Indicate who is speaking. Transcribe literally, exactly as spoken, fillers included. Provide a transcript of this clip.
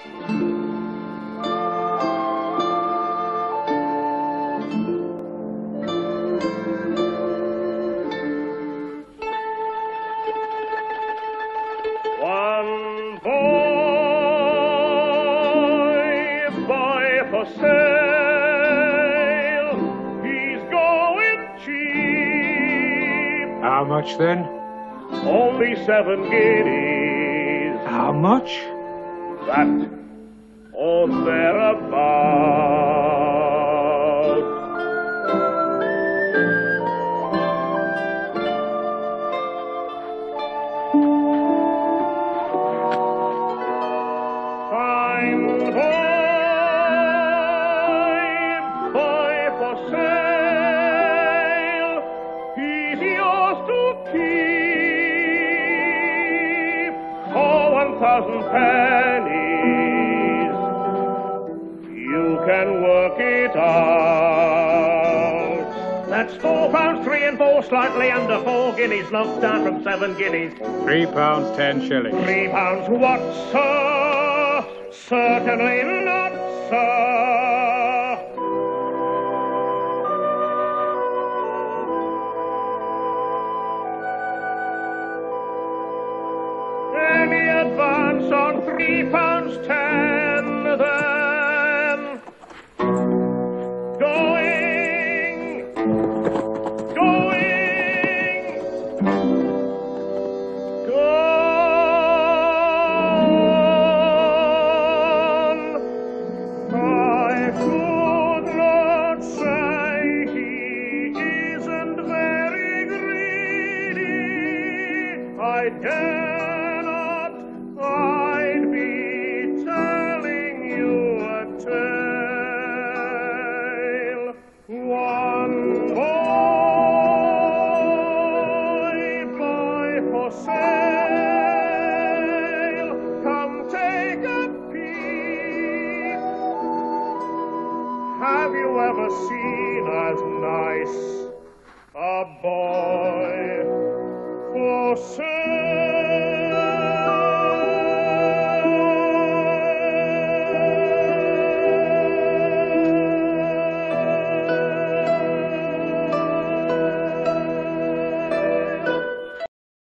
Speaker 1: One boy, boy for sale, he's going cheap.
Speaker 2: How much then?
Speaker 1: Only seven guineas.
Speaker 2: How much?
Speaker 1: That or thereabout. Fine boy, boy for sale, he's yours to keep for one thousand pennies. You can work it out. That's four pounds three and four, slightly under four guineas, knocked down from seven guineas.
Speaker 2: Three pounds ten shillings.
Speaker 1: Three pounds what, sir? Certainly not, sir. Any advance on three pounds ten, then? Going, going, gone. I could not say he isn't very greedy. I dare not, I'd be telling you a tale. One boy, boy for sale, come take a peep. Have you ever seen as nice a boy for sale?